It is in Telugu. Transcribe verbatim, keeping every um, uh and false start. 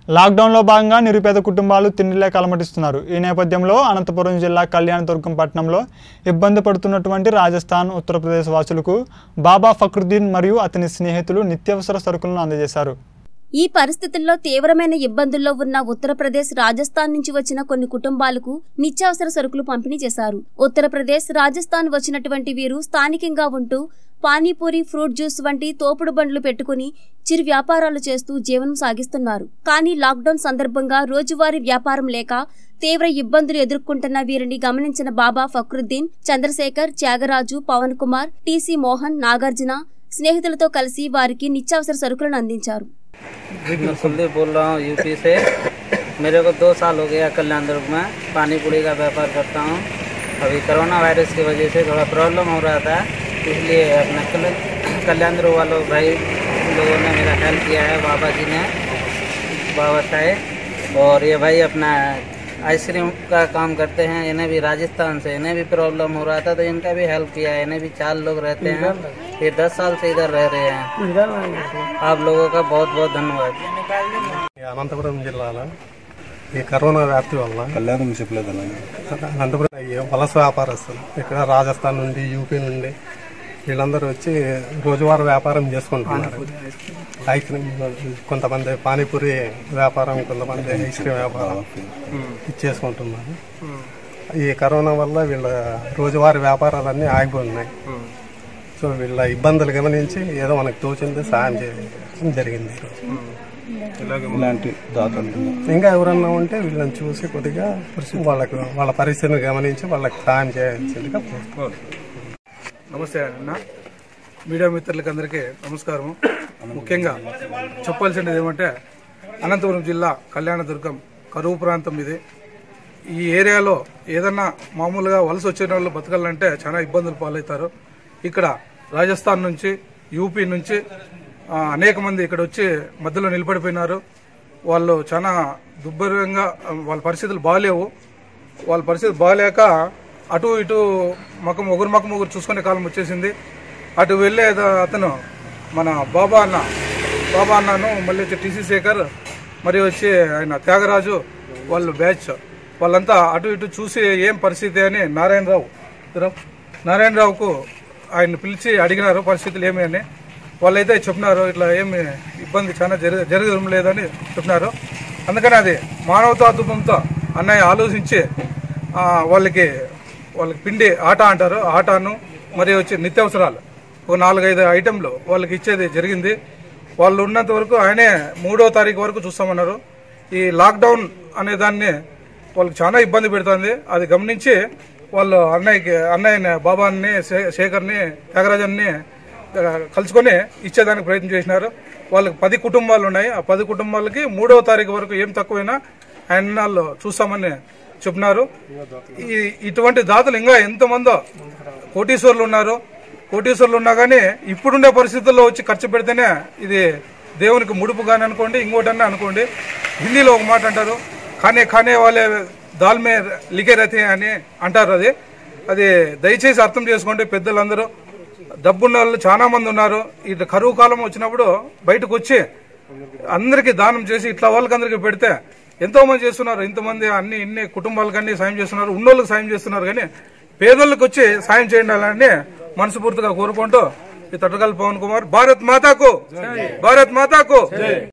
లాక్డౌన్లో భాగంగా నిరుపేద కుటుంబాలు తిండిలేక అలమటిస్తున్నారు. ఈ నేపథ్యంలో అనంతపురం జిల్లా కళ్యాణదుర్గం పట్టణంలో ఇబ్బంది పడుతున్నటువంటి రాజస్థాన్, ఉత్తరప్రదేశ్ వాసులకు బాబా ఫక్రుద్దీన్ మరియు అతని స్నేహితులు నిత్యావసర సరుకులను అందజేశారు. ఈ పరిస్థితుల్లో తీవ్రమైన ఇబ్బందుల్లో ఉన్న ఉత్తరప్రదేశ్, రాజస్థాన్ నుంచి వచ్చిన కొన్ని కుటుంబాలకు నిత్యావసర సరుకులు పంపిణీ చేశారు. ఉత్తరప్రదేశ్, రాజస్థాన్ వచ్చినటువంటి వీరు స్థానికంగా ఉంటూ పానీపూరి, ఫ్రూట్ జ్యూస్ వంటి తోపుడు బండ్లు పెట్టుకుని చిరు వ్యాపారాలు చేస్తూ జీవనం సాగిస్తున్నారు. కానీ లాక్డౌన్ సందర్భంగా రోజువారీ వ్యాపారం లేక తీవ్ర ఇబ్బందులు ఎదుర్కొంటున్న వీరిని గమనించిన బాబా ఫక్రుద్దీన్, చంద్రశేఖర్, త్యాగరాజు, పవన్ కుమార్, టీసీ మోహన్, నాగార్జున స్నేహితులతో కలిసి వారికి నిత్యావసర సరుకులను అందించారు. मैं कुलदीप बोल रहा हूँ यूपी से। मेरे को दो साल हो गया कल्याण दुर्ग में पानी पूरी का व्यापार करता हूँ। अभी कोरोना वायरस की वजह से थोड़ा प्रॉब्लम हो रहा था, इसलिए अपना कल्याण दुर्ग वालों भाई लोगों ने मेरा हेल्प किया है, बाबा जी ने, बाबा साहेब। और ये भाई अपना आइसक्रीम का काम करते हैं, इन्हें भी राजस्थान से इन्हें भी प्रॉब्लम हो रहा था तो इनका भी हेल्प किया है। इन्हें भी चार लोग रहते हैं, ये दस साल से इधर रह रहे हैं। आप लोगों का बहुत बहुत धन्यवाद। అనంతపురం జిల్లాలో ఈ కరోనా వ్యాప్తి వల్ల కళ్యాణం చెప్పలేదు అనంతపురం వలస వ్యాపారస్తులు ఇక్కడ రాజస్థాన్ నుండి, యూపీ నుండి వీళ్ళందరూ వచ్చి రోజువారీ వ్యాపారం చేసుకుంటున్నారు. ఐస్ క్రీమ్, కొంతమంది పానీపూరి వ్యాపారం, కొంతమంది ఐస్ క్రీమ్ వ్యాపారం చేసుకుంటున్నారు. ఈ కరోనా వల్ల వీళ్ళ రోజువారీ వ్యాపారాలన్నీ ఆగిపోతున్నాయి. సో వీళ్ళ ఇబ్బందులు గమనించి ఏదో మనకు తోచింది సాయం చేయడం జరిగింది. ఇలాంటి దాతలు ఇంకా ఎవరన్నా ఉంటే వీళ్ళని చూసి కొద్దిగా వాళ్ళకు వాళ్ళ పరిస్థితిని గమనించి వాళ్ళకి సాయం చేయాల్సిందిగా కోరుతున్నాను. నమస్తే అన్న, మీడియా మిత్రులకి అందరికీ నమస్కారం. ముఖ్యంగా చెప్పాల్సినది ఏమంటే అనంతపురం జిల్లా కళ్యాణదుర్గం కరువు ప్రాంతం ఇది. ఈ ఏరియాలో ఏదన్నా మామూలుగా వలస వచ్చిన వాళ్ళు బతకాలంటే చాలా ఇబ్బందులు పాలవుతారు. ఇక్కడ రాజస్థాన్ నుంచి, యూపీ నుంచి అనేక మంది ఇక్కడ వచ్చి మధ్యలో నిలబడిపోయినారు. వాళ్ళు చాలా దుర్భరంగా, వాళ్ళ పరిస్థితులు బాగాలేవు. వాళ్ళ పరిస్థితులు బాగాలేక అటు ఇటు మకం ఒకరు మకం ఒకరు చూసుకునే కాలం వచ్చేసింది. అటు వెళ్ళే అతను మన బాబా అన్న బాబా అన్నను మళ్ళీ వచ్చి టీసీ శేఖర్, మరి వచ్చి ఆయన త్యాగరాజు, వాళ్ళు బ్యాచ్ వాళ్ళంతా అటు ఇటు చూసి ఏం పరిస్థితి అని నారాయణరావు నారాయణరావుకు ఆయన పిలిచి అడిగినారు పరిస్థితులు ఏమి అని. వాళ్ళైతే చెప్పినారు ఇట్లా ఏమి ఇబ్బంది చాలా జరగ జరగడం లేదని చెప్పినారు. అందుకని అది మానవతాత్వంతో అన్నయ్య ఆలోచించి వాళ్ళకి వాళ్ళకి పిండి ఆట అంటారు, ఆటాను మరి వచ్చి నిత్యావసరాలు ఒక నాలుగైదు ఐటెంలు వాళ్ళకి ఇచ్చేది జరిగింది. వాళ్ళు ఉన్నంత వరకు ఆయనే మూడో తారీఖు వరకు చూస్తామన్నారు. ఈ లాక్డౌన్ అనే దాన్ని వాళ్ళకి చాలా ఇబ్బంది పెడుతుంది. అది గమనించి వాళ్ళు అన్నయ్యకి అన్నయ్యని బాబాని, శేఖర్ని, త్యాగరాజన్ని కలుసుకొని ఇచ్చేదానికి ప్రయత్నం చేసినారు. వాళ్ళకి పది కుటుంబాలు ఉన్నాయి. ఆ పది కుటుంబాలకి మూడవ తారీఖు వరకు ఏం తక్కువైనా ఆయన చూస్తామని చెప్పినారు. ఈ ఇటువంటి దాతలు ఇంకా ఎంతమందో కోటీశ్వర్లు ఉన్నారు. కోటీశ్వర్లు ఉన్నా కానీ ఇప్పుడుండే పరిస్థితుల్లో వచ్చి ఖర్చు పెడితేనే ఇది దేవునికి ముడుపు కానీ అనుకోండి, ఇంకోటన్నా అనుకోండి. హిందీలో ఒక మాట అంటారు, ఖానే ఖానే వాళ్ళే దాల్ మే లిఖే రహతే అని అంటారు. అది అది దయచేసి అర్థం చేసుకోండి పెద్దలందరూ. డబ్బున్న వాళ్ళు చాలా మంది ఉన్నారు. ఇట్లా కరువు కాలం వచ్చినప్పుడు బయటకు వచ్చి అందరికీ దానం చేసి ఇట్లా వాళ్ళకి అందరికీ పెడితే ఎంతో మంది చేస్తున్నారు. ఇంతమంది అన్ని ఇన్ని కుటుంబాలకు అన్ని సాయం చేస్తున్నారు, ఉన్నోళ్ళకి సాయం చేస్తున్నారు. కానీ పేదోళ్ళకి వచ్చి సాయం చేయాలని మనస్ఫూర్తిగా కోరుకుంటూ ఈ తొట్టకల్ పవన్ కుమార్. భారత్ మాతాకు భారత్ మాతాకు